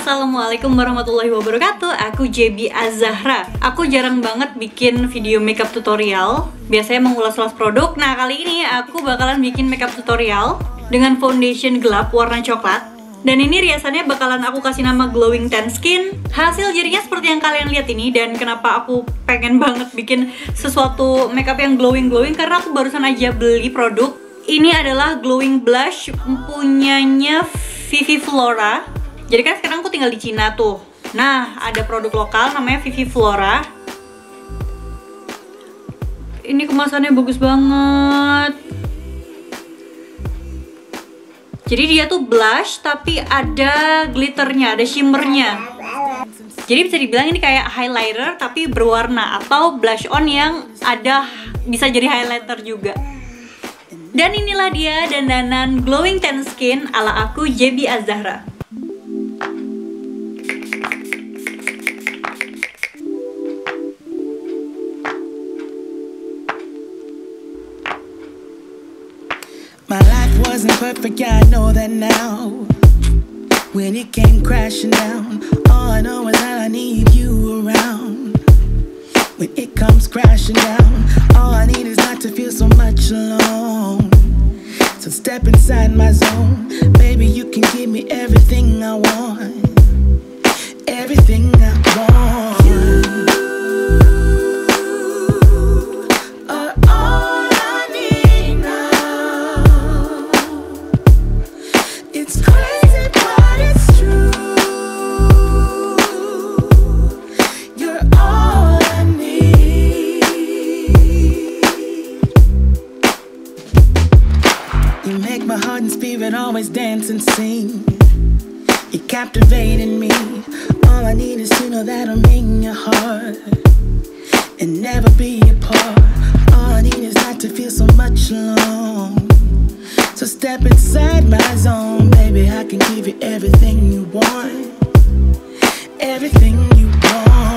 Assalamualaikum warahmatullahi wabarakatuh. Aku JB Azahra. Aku jarang banget bikin video makeup tutorial. Biasanya mengulas-ulas produk. Nah, kali ini aku bakalan bikin makeup tutorial dengan foundation gelap warna coklat. Dan ini riasannya bakalan aku kasih nama Glowing Tan Skin. Hasil jadinya seperti yang kalian lihat ini. Dan kenapa aku pengen banget bikin sesuatu makeup yang glowing-glowing, karena aku barusan aja beli produk. Ini adalah glowing blush punyanya Viviflora. Jadi kan sekarang aku tinggal di Cina tuh. Nah, ada produk lokal namanya Viviflora. Ini kemasannya bagus banget. Jadi dia tuh blush tapi ada glitternya, ada shimmernya. Jadi bisa dibilang ini kayak highlighter tapi berwarna, atau blush on yang ada bisa jadi highlighter juga. Dan inilah dia dandanan Glowing Tan Skin ala aku JB Azahra. My life wasn't perfect, yeah, I know that now. When it came crashing down, all I know is that I need you around. When it comes crashing down, all I need is not to feel so much alone. So step inside my zone, baby, you can give me everything I want. Everything I want. My heart and spirit always dance and sing. You're captivating me. All I need is to know that I'm in your heart and never be apart. All I need is not to feel so much alone. So step inside my zone, baby, I can give you everything you want. Everything you want.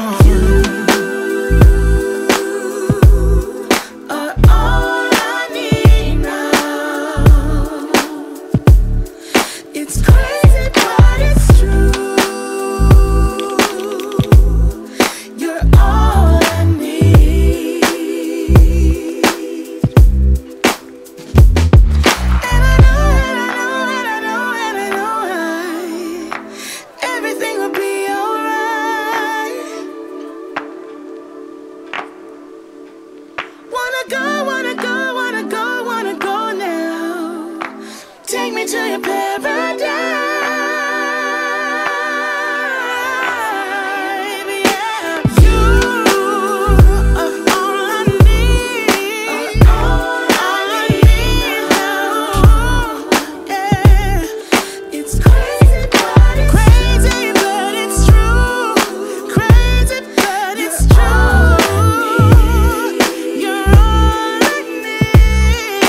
Take me to your paradise. Yeah. You are all I need. All I need now. Yeah. It's crazy, but it's true. Crazy, but it's true. You're all I need.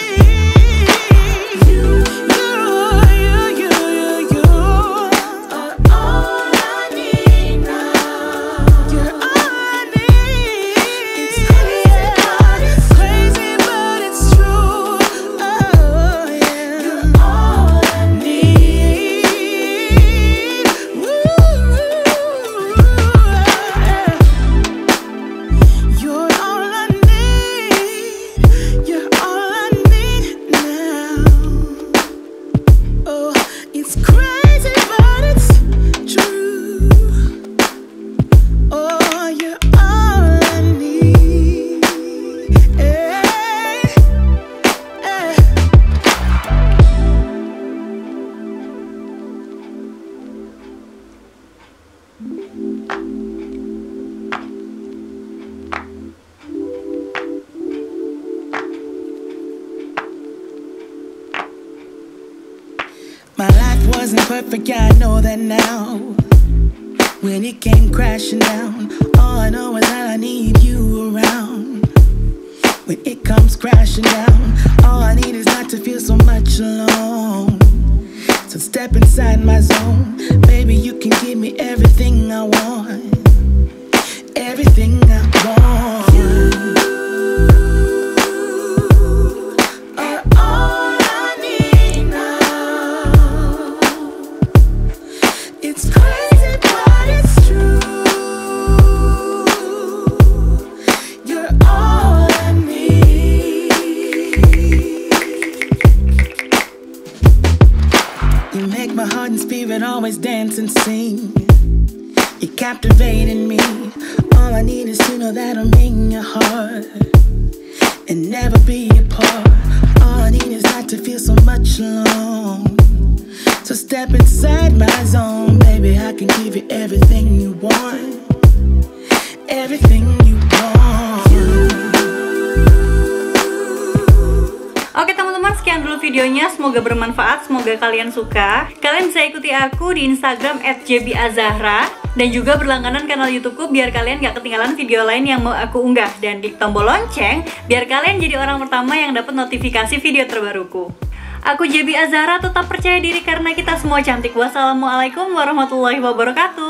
My life wasn't perfect, yeah, I know that now. When it came crashing down, all I know is that I need you around. When it comes crashing down, all I need is not to feel so much alone. So step inside my zone, baby, you can give me everything I want. Everything I want. It's crazy. captivating me. All I need is to know that I'm in your heart and never be apart. All I need is not to feel so much alone. So step inside my zone, baby, I can give you everything you want. Everything you want. Oke teman-teman, sekian dulu videonya. Semoga bermanfaat, semoga kalian suka. Kalian bisa ikuti aku di Instagram @jbazahra dan juga berlangganan kanal YouTubeku biar kalian gak ketinggalan video lain yang mau aku unggah. Dan klik tombol lonceng biar kalian jadi orang pertama yang dapat notifikasi video terbaruku. Aku JB Azahra, tetap percaya diri karena kita semua cantik. Wassalamualaikum warahmatullahi wabarakatuh.